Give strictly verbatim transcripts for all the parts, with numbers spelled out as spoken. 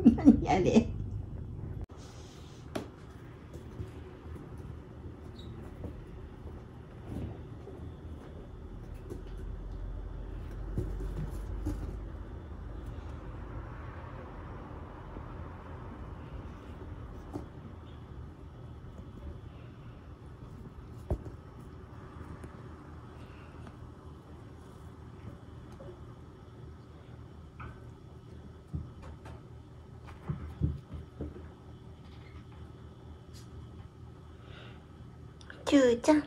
何やれ。ちゅうちゃん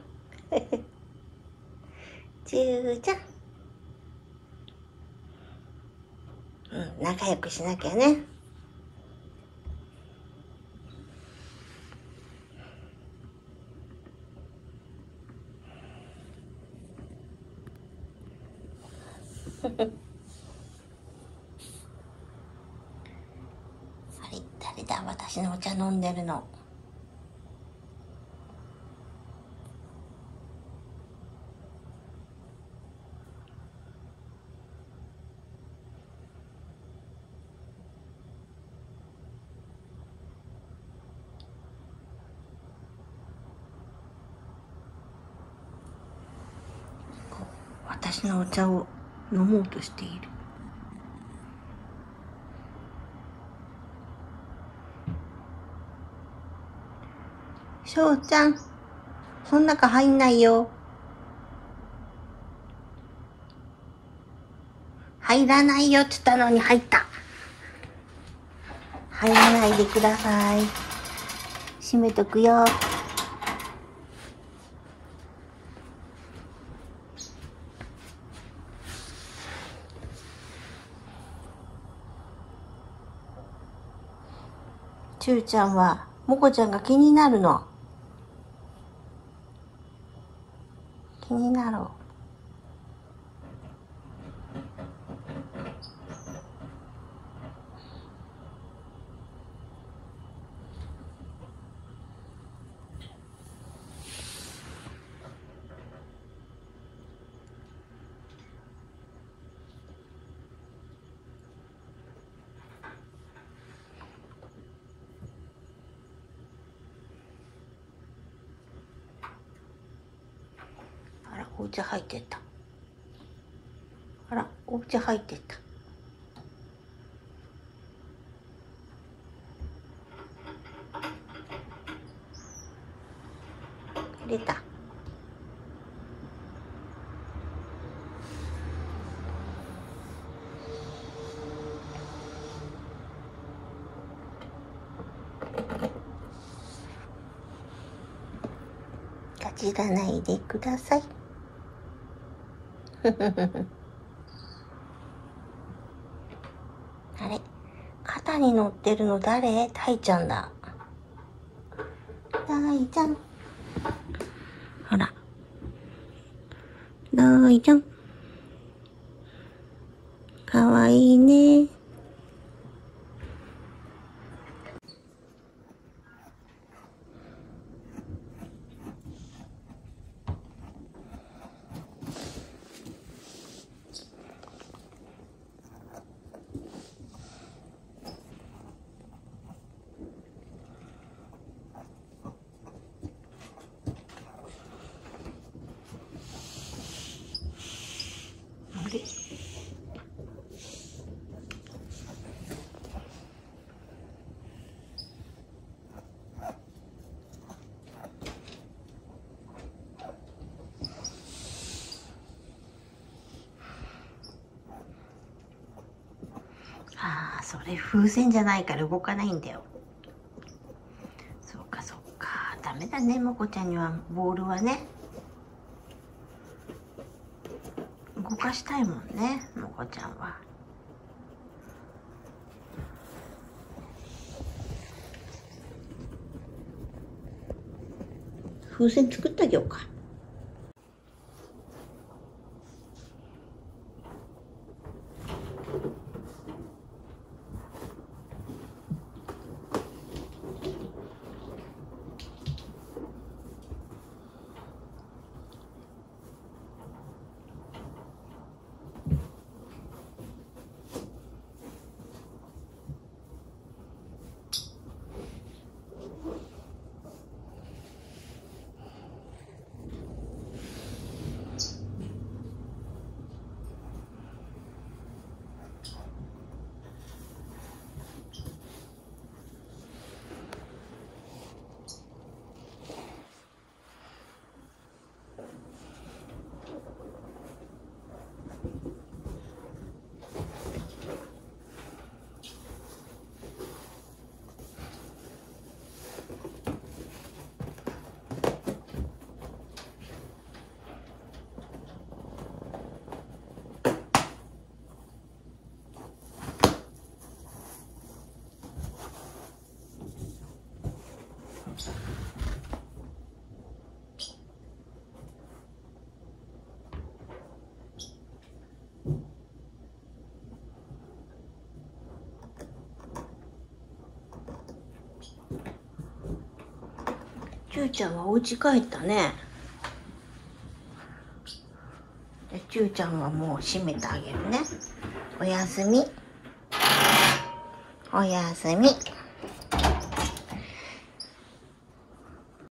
ちゅうちゃん、うん、仲良くしなきゃね。あれ、誰だ、私のお茶飲んでるの。私のお茶を飲もうとしている。しょうちゃん、そん中入んないよ。入らないよって言ったのに入った。入らないでください。閉めとくよ。ちゅうちゃんはもこちゃんが気になるの。気になろう。あら、お家入ってった。あら、お家入ってった。出た。かじらないでください。あれ、肩に乗ってるの誰？たいちゃんだ。たいちゃん。ほら。たいちゃん。かわいいね。あれ、ああ、それ風船じゃないから動かないんだよ。そうかそうか、ダメだね、もこちゃんにはボールはね。動かしたいもんね、もこちゃんは。風船作ってあげようか。 ちゅうちゃんはお家帰ったね。じゃちゅうちゃんはもう閉めてあげるね。おやすみ。おやすみ。